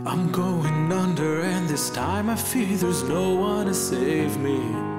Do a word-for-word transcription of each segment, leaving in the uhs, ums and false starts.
I'm going under, and this time I fear there's no one to save me.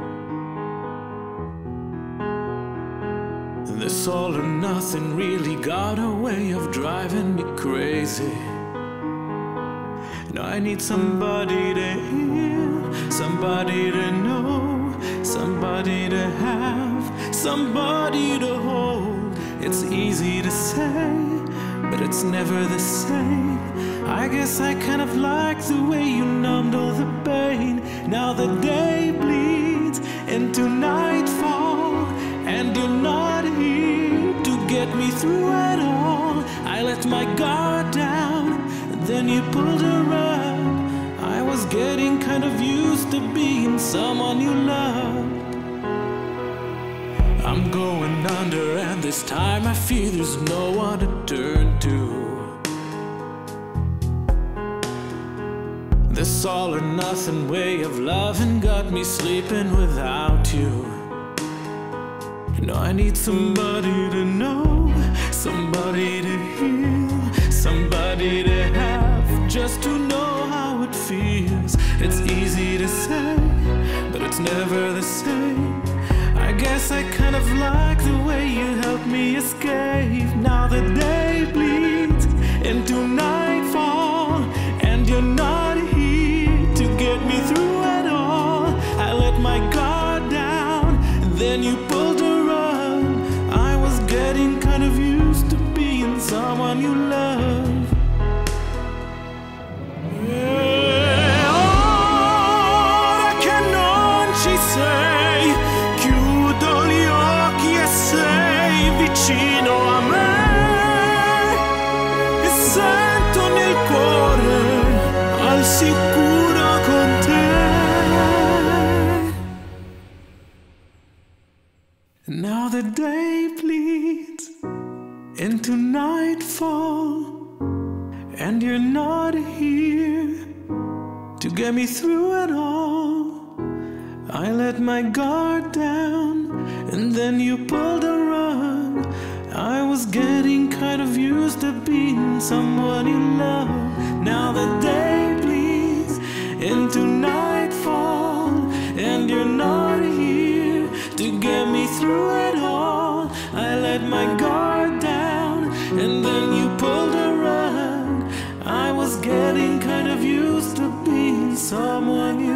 This all or nothing really got a way of driving me crazy. Now I need somebody to hear, somebody to know, somebody to have, somebody to hold. It's easy to say, but it's never the same. I guess I kind of like the way you numbed all the pain. Now the day bleeds into nightfall, and you're not here to get me through it all. I let my guard down, and then you pulled a rug. I was getting kind of used to being someone you loved. I'm going under, and this time I feel there's no one to turn to. This all or nothing way of loving got me sleeping without you. You know I need somebody to know, somebody to heal, somebody to have, just to know how it feels. It's easy to say, but it's never the same. I guess I kind of like the way you helped me escape. Now the day bleeds into nightfall, and you're not here to get me through it all. I let my guard down, and then you pulled a rug. I was getting kind of used to being someone you love. Yeah, ora che non ci sei, chiudo gli occhi e sei vicino a me, e sento nel cuore al sicuro con te. Now the day bleeds into nightfall, and you're not here to get me through it all. I let my guard down, and then you pulled a rug. I was getting kind of used to being someone you love. Now the day bleeds into nightfall, and you're not here to get me through it all. I let my guard down, and then you pulled a rug. I was getting kind of used to being someone you